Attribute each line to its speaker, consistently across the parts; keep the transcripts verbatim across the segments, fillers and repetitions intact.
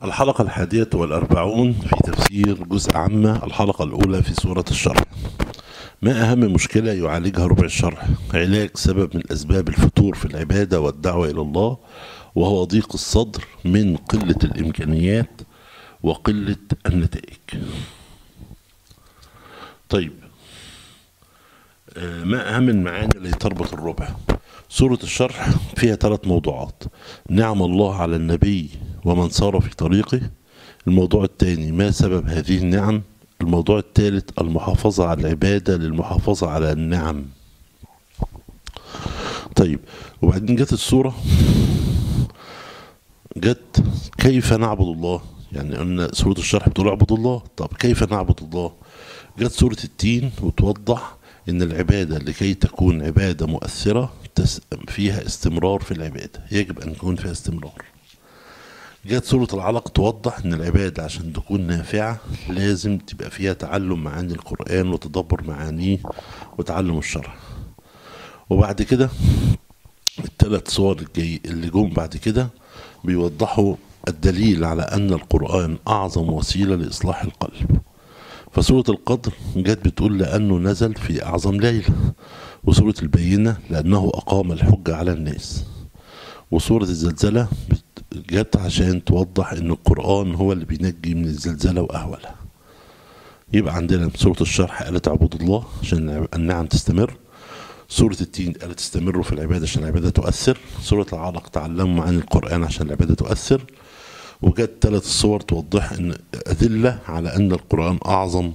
Speaker 1: الحلقة الحادية والأربعون في تفسير جزء عامة، الحلقة الأولى في سورة الشرح. ما أهم مشكلة يعالجها ربع الشرح؟ علاج سبب من أسباب الفتور في العبادة والدعوة إلى الله، وهو ضيق الصدر من قلة الإمكانيات وقلة النتائج. طيب، ما أهم المعاني التي تربط الربع؟ سورة الشرح فيها ثلاث موضوعات: نعم الله على النبي ومن سار في طريقه. الموضوع الثاني: ما سبب هذه النعم. الموضوع الثالث: المحافظة على العبادة للمحافظة على النعم. طيب، وبعدين جت السورة جت كيف نعبد الله. يعني قلنا سورة الشرح بتقول اعبد الله، طب كيف نعبد الله؟ جت سورة التين وتوضح ان العبادة لكي تكون عبادة مؤثرة فيها استمرار في العبادة، يجب ان يكون فيها استمرار. جت سورة العلق توضح ان العبادة عشان تكون نافعة لازم تبقى فيها تعلم معاني القرآن وتدبر معانيه وتعلم الشرع. وبعد كده الثلاث صور الجاي اللي جم بعد كده بيوضحوا الدليل على ان القرآن اعظم وسيلة لاصلاح القلب. فسورة القدر جت بتقول لانه نزل في اعظم ليلة، وسورة البينة لانه اقام الحجة على الناس، وسورة الزلزلة جت عشان توضح ان القرآن هو اللي بينجي من الزلزلة واهولها. يبقى عندنا سورة الشرح قالت اعبدوا الله عشان النعم تستمر. سورة التين قالت استمروا في العبادة عشان العبادة تؤثر. سورة العلق تعلموا معاني القرآن عشان العبادة تؤثر. وجت ثلاث صور توضح ان ادلة على ان القرآن اعظم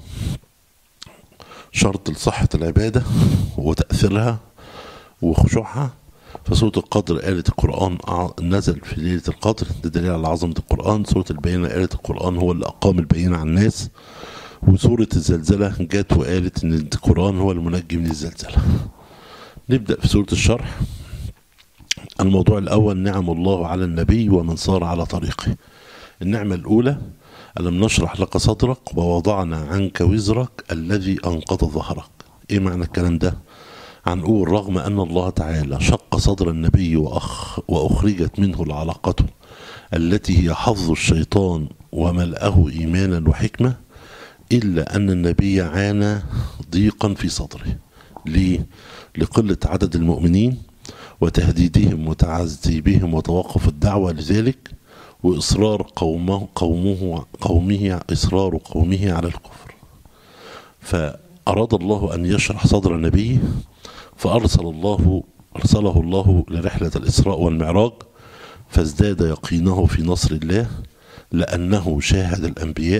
Speaker 1: شرط لصحة العبادة وتأثيرها وخشوعها. فسورة القدر قالت القرآن نزل في ليلة القدر، ده دليل على عظمة القرآن. سورة البينة قالت القرآن هو اللي أقام البينة على الناس. وسورة الزلزلة جت وقالت إن القرآن هو المنجي من الزلزلة. نبدأ في سورة الشرح. الموضوع الأول: نعم الله على النبي ومن صار على طريقه. النعمة الأولى: ألم نشرح لك صدرك ووضعنا عنك وزرك الذي أنقض ظهرك. إيه معنى الكلام ده؟ هنقول رغم أن الله تعالى شق صدر النبي وأخ وأخرجت منه العلاقة التي هي حظ الشيطان وملأه إيمانا وحكمة، إلا أن النبي عانى ضيقا في صدره. ليه؟ لقلة عدد المؤمنين وتهديدهم وتعذيبهم وتوقف الدعوة لذلك، وإصرار قومه قومه قومه إصرار قومه على الكفر. فأراد الله أن يشرح صدر النبي، فأرسل الله أرسله الله لرحلة الإسراء والمعراج، فازداد يقينه في نصر الله لأنه شاهد الأنبياء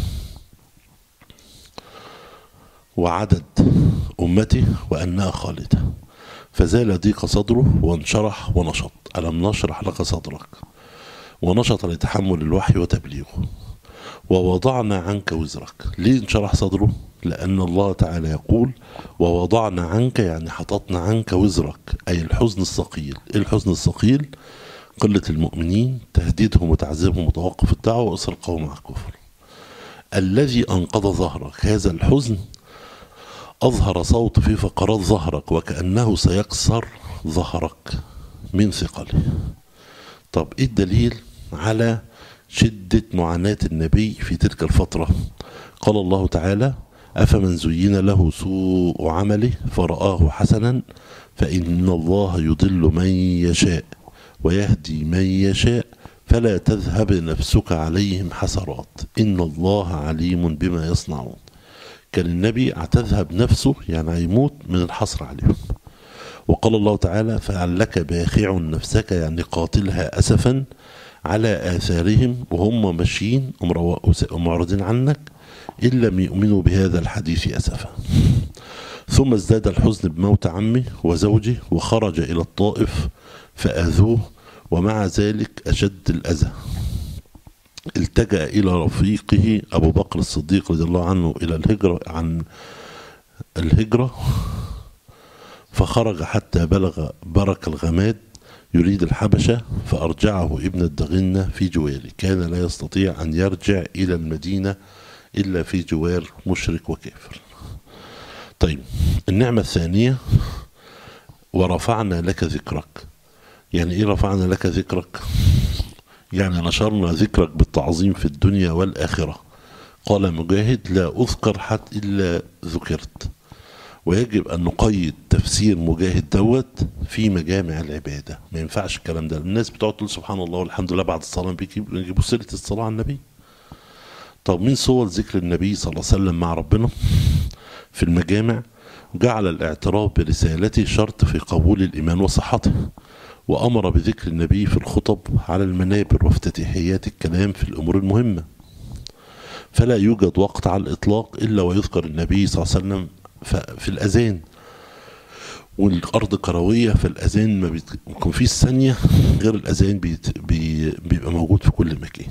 Speaker 1: وعدد أمته وأنها خالدة، فزال ضيق صدره وانشرح ونشط. ألم نشرح لك صدرك، ونشط لتحمل الوحي وتبليغه. ووضعنا عنك وزرك. ليه انشرح صدره؟ لأن الله تعالى يقول ووضعنا عنك، يعني حطتنا عنك وزرك، أي الحزن الثقيل. إيه الحزن الثقيل؟ قلة المؤمنين، تهديدهم وتعذيبهم وتوقف الدعوة وإصرار القوم على الكفر. الذي أنقض ظهرك، هذا الحزن أظهر صوت في فقرات ظهرك وكأنه سيكسر ظهرك من ثقله. طب إيه الدليل على شدة معاناة النبي في تلك الفترة؟ قال الله تعالى: أفمن زين له سوء عمله فرآه حسنا فإن الله يضل من يشاء ويهدي من يشاء فلا تذهب نفسك عليهم حسرات إن الله عليم بما يصنعون. كان النبي هتذهب نفسه، يعني هيموت من الحسرة عليهم. وقال الله تعالى: فعلك باخع نفسك، يعني قاتلها أسفا على آثارهم وهم ماشيين ومعرضين عنك إن لم يؤمنوا بهذا الحديث أسفا. ثم ازداد الحزن بموت عمه وزوجه، وخرج إلى الطائف فآذوه، ومع ذلك أشد الأذى التجأ إلى رفيقه أبو بكر الصديق رضي الله عنه إلى الهجرة عن الهجرة، فخرج حتى بلغ برك الغماد يريد الحبشة، فأرجعه ابن الدغنة في جواره. كان لا يستطيع أن يرجع إلى المدينة إلا في جوار مشرك وكافر. طيب، النعمة الثانية: ورفعنا لك ذكرك. يعني إيه رفعنا لك ذكرك؟ يعني نشرنا ذكرك بالتعظيم في الدنيا والآخرة. قال مجاهد لا أذكر حتى إلا ذكرت. ويجب أن نقيد تفسير مجاهد دوت في مجامع العبادة، ما ينفعش الكلام ده. الناس بتقعد تقول سبحان الله والحمد لله بعد الصلاة، بيجيبوا سيرة الصلاة على النبي. طب من صور ذكر النبي صلى الله عليه وسلم مع ربنا في المجامع؟ جعل الاعتراف برسالته شرط في قبول الإيمان وصحته، وأمر بذكر النبي في الخطب على المنابر وافتتاحيات الكلام في الأمور المهمة. فلا يوجد وقت على الإطلاق إلا ويذكر النبي صلى الله عليه وسلم في الأذان، والأرض كروية فالأذان ما بيكون فيه ثانية غير الأذان بيبقى موجود في كل مكان.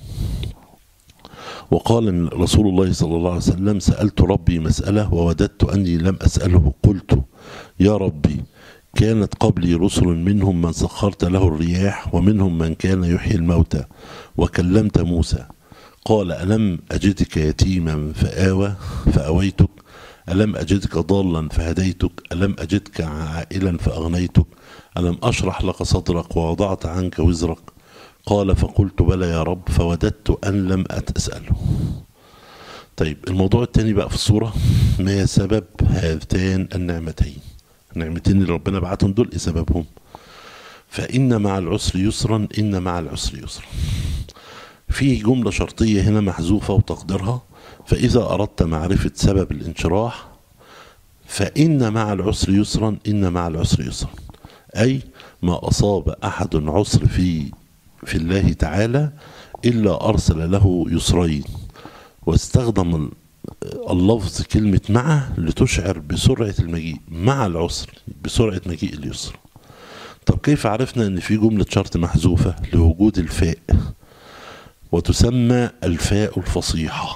Speaker 1: وقال رسول الله صلى الله عليه وسلم سألت ربي مسألة ووددت أني لم أسأله، قلت يا ربي كانت قبلي رسل منهم من سخرت له الرياح ومنهم من كان يحيي الموتى وكلمت موسى. قال ألم أجدك يتيما فآوى فأويتك، ألم أجدك ضالا فهديتك، ألم أجدك عائلا فأغنيتك، ألم أشرح لك صدرك ووضعت عنك وزرك. قال فقلت بلى يا رب، فوددت أن لم أتسأله. طيب الموضوع الثاني بقى في الصورة، ما سبب هاتان النعمتين؟ النعمتين اللي ربنا بعتهم دول ايه سببهم؟ فإن مع العسر يسرا، إن مع العسر يسرا. في جملة شرطية هنا محذوفة وتقديرها فإذا أردت معرفة سبب الانشراح فإن مع العسر يسرا، إن مع العسر يسرا، أي ما أصاب أحد عسر في في الله تعالى إلا أرسل له يسرين. واستخدم اللفظ كلمة مع لتشعر بسرعة المجيء، مع العسر بسرعة مجيء اليسر. طب كيف عرفنا أن في جملة شرط محذوفة؟ لوجود الفاء، وتسمى الفاء الفصيحة.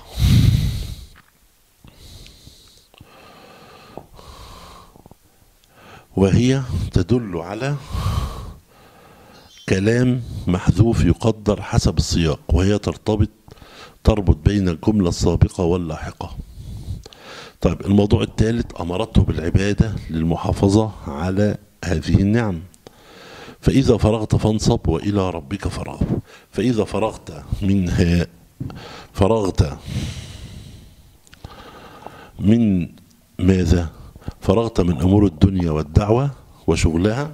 Speaker 1: وهي تدل على كلام محذوف يقدر حسب السياق، وهي ترتبط تربط بين الجملة السابقة واللاحقة. طيب الموضوع الثالث أمرته بالعبادة للمحافظة على هذه النعم. فإذا فرغت فانصب وإلى ربك فارغب. فإذا فرغت منها، فرغت من ماذا؟ فرغت من أمور الدنيا والدعوة وشغلها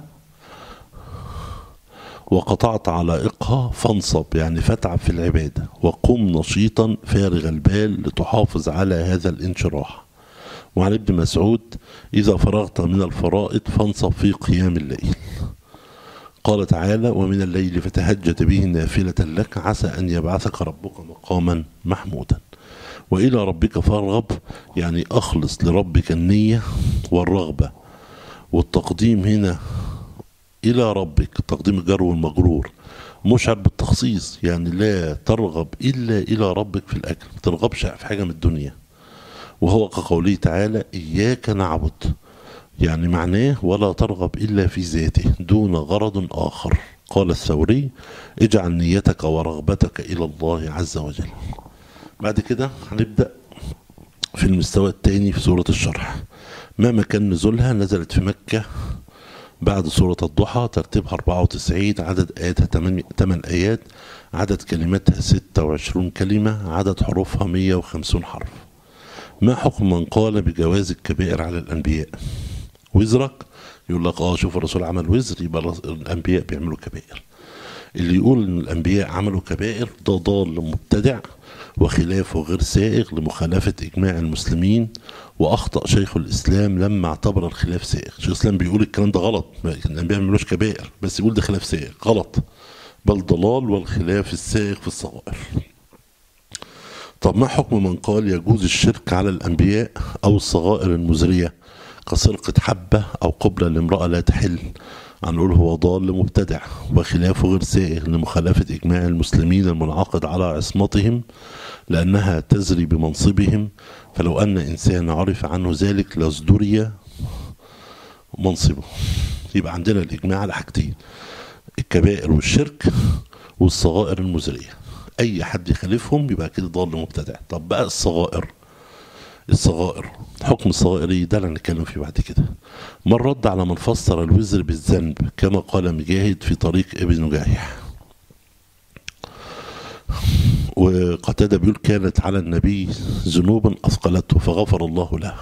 Speaker 1: وقطعت علائقها فانصب، يعني فاتعب في العبادة، وقم نشيطا فارغ البال لتحافظ على هذا الانشراح. وعن ابن مسعود إذا فرغت من الفرائض فانصب في قيام الليل. قال تعالى ومن الليل فتهجد به نافلة لك عسى أن يبعثك ربك مقاما محمودا. وإلى ربك فارغب، يعني أخلص لربك النية والرغبة. والتقديم هنا إلى ربك، تقديم الجر والمجرور مشعر بالتخصيص، يعني لا ترغب إلا إلى ربك في الأجر، ما ترغبش في حاجة من الدنيا. وهو كقوله تعالى إياك نعبد، يعني معناه ولا ترغب إلا في ذاته دون غرض آخر. قال الثوري اجعل نيتك ورغبتك إلى الله عز وجل. بعد كده هنبدأ في المستوى الثاني في سورة الشرح. ما مكان نزولها؟ نزلت في مكة بعد سورة الضحى، ترتيبها أربعة وتسعين، عدد آياتها ثمان آيات، عدد كلماتها ستة وعشرين كلمة، عدد حروفها مئة وخمسين حرف. ما حكم من قال بجواز الكبائر على الأنبياء؟ وزرك يقول لك اه شوف الرسول عمل وزر يبقى الأنبياء بيعملوا كبائر. اللي يقول ان الأنبياء عملوا كبائر ده ضال مبتدع وخلافه غير سائغ لمخالفة إجماع المسلمين. وأخطأ شيخ الإسلام لما اعتبر الخلاف سائغ. شيخ الإسلام بيقول الكلام ده غلط، الأنبياء ما بيعملوش كبائر، بس يقول ده خلاف سائغ، غلط، بل ضلال والخلاف السائغ في الصغائر. طب ما حكم من قال يجوز الشرك على الأنبياء أو الصغائر المزرية كسرقة حبة أو قبلة لامرأة لا تحل؟ هنقول هو ضال مبتدع وخلافه غير سائغ لمخالفة إجماع المسلمين المنعقد على عصمتهم لأنها تزري بمنصبهم. فلو أن إنسان عرف عنه ذلك لازدري منصبه. يبقى عندنا الإجماع على حاجتين، الكبائر والشرك والصغائر المزرية. أي حد يخالفهم يبقى كده ضال مبتدع. طب بقى الصغائر، الصغائر حكم الصغائر ده اللي هنتكلم فيه بعد كده. من رد على من فسر الوزر بالذنب كما قال مجاهد في طريق ابن نجاح. وقتادة بيقول كانت على النبي ذنوبا أثقلته فغفر الله له.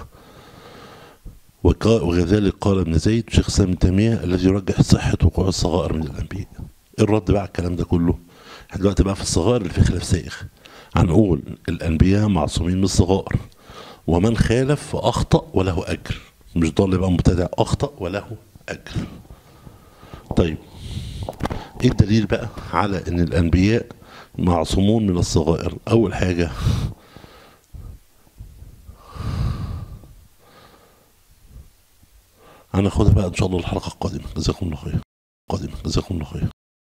Speaker 1: وكذلك قال ابن زيد شيخ الإسلام ابن تيمية الذي يرجح صحة وقوع الصغائر من الأنبياء. الرد بقى على الكلام ده كله، احنا دلوقتي بقى في الصغائر اللي في خلاف سائغ هنقول الأنبياء معصومين من الصغائر، ومن خالف فأخطأ وله أجر، مش ضل بقى مبتدع، أخطأ وله أجر. طيب ايه الدليل بقى على ان الأنبياء معصومون من الصغائر؟ أول حاجة هناخدها بقى إن شاء الله الحلقة القادمة. جزاكم الله خير. قادمة جزاكم الله خير.